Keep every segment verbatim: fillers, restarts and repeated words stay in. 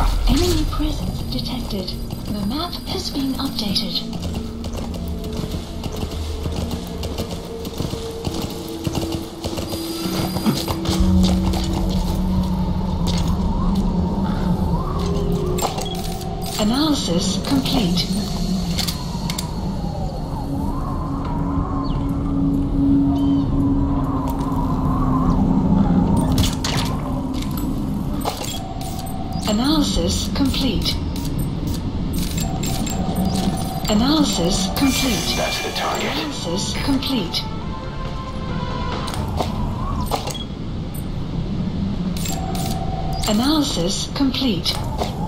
Enemy presence detected. The map has been updated. Analysis complete. Analysis complete. Analysis complete. That's the target. Analysis complete. Analysis complete.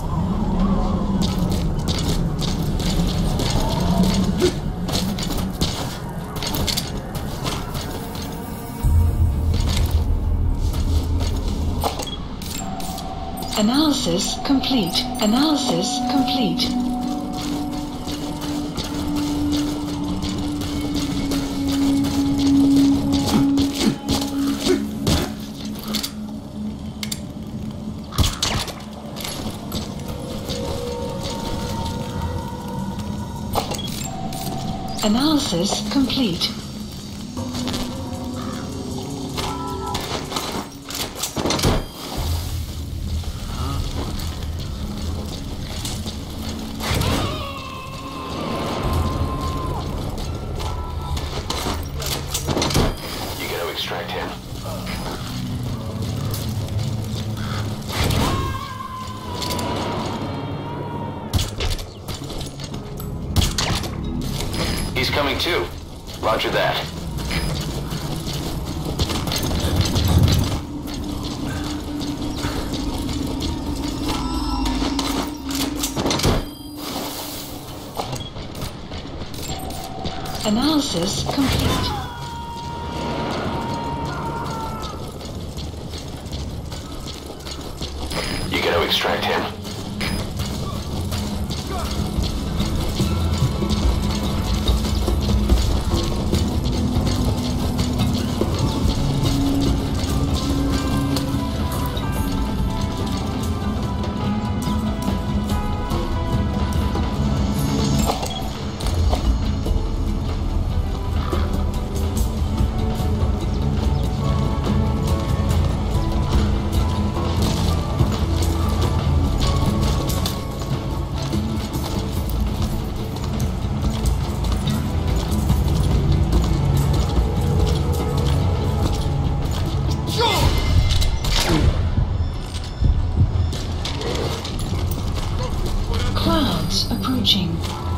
Analysis complete. Analysis complete. Analysis complete. Extract him. He's coming too. Roger that. Analysis complete. You gotta extract him. Clouds approaching.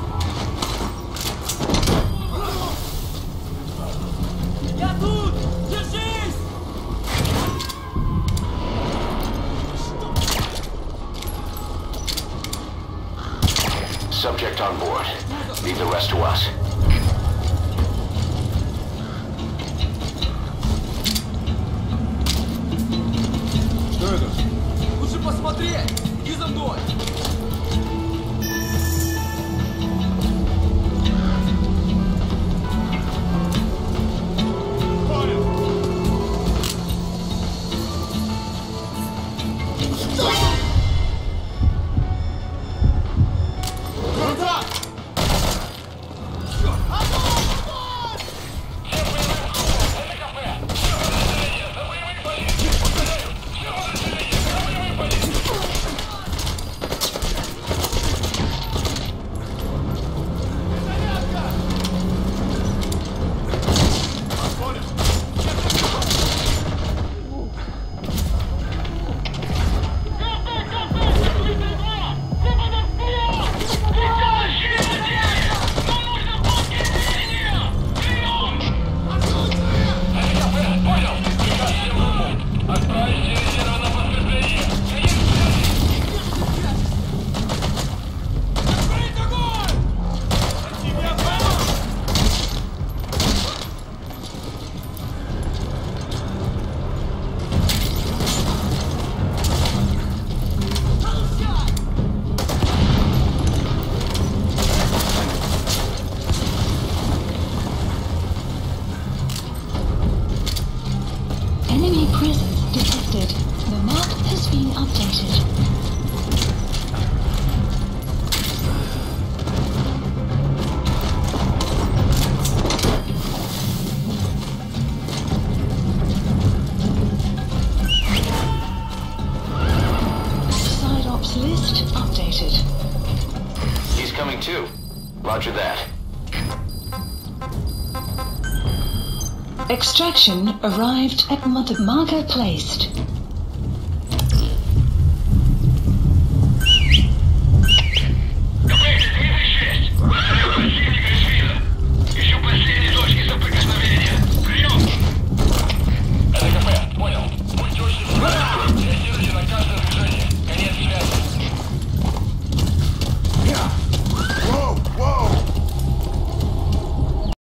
Я тут! Держись! Subject on board. Leave the rest to us. Что это? Лучше посмотреть! Иди за мной! Roger that. Extraction arrived at Mother Marker placed.